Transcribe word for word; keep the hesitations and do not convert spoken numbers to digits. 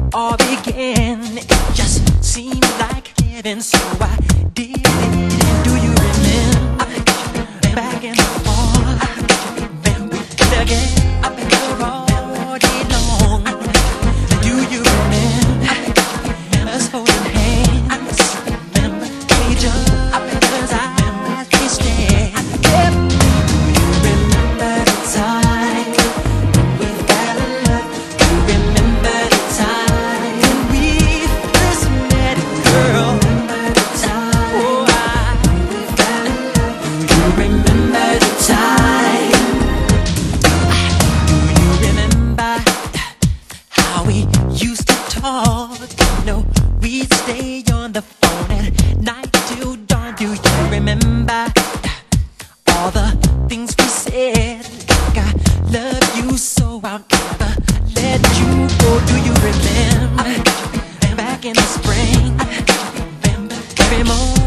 all began. It just seemed like heaven, so I did it. And do you remember back in the fall? Remember again, I've been here all day long. Do you remember us holding hands? Remember each other's eyes we stare. Yep. Do you remember the time we fell in love? Do you remember the time when we first met, girl? Remember the time, oh, I, we fell in love. Do you remember the time? Do you remember how we used to talk? You know, we'd stay on the phone at night till dawn. Do you remember all the things we said? Like I love you so I'll never let you go. Do you remember back in the spring? Remember every moment